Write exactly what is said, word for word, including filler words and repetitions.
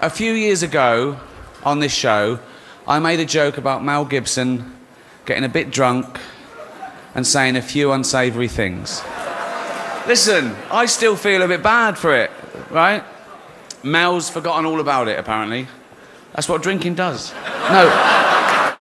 A few years ago, on this show, I made a joke about Mel Gibson getting a bit drunk and saying a few unsavoury things. Listen, I still feel a bit bad for it, right? Mel's forgotten all about it, apparently. That's what drinking does. No.